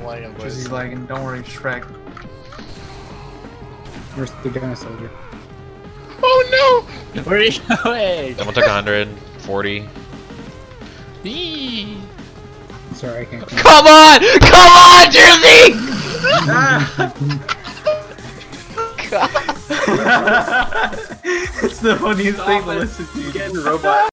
lagging, boys. Drizzy's lagging. Don't worry, Shrek. Where's the gunner soldier? Oh no! Where are you going? Someone took 140. Eee. Sorry, I can't. Come on! Come on, Drizzy! It's the funniest thing to listen to. Getting robot.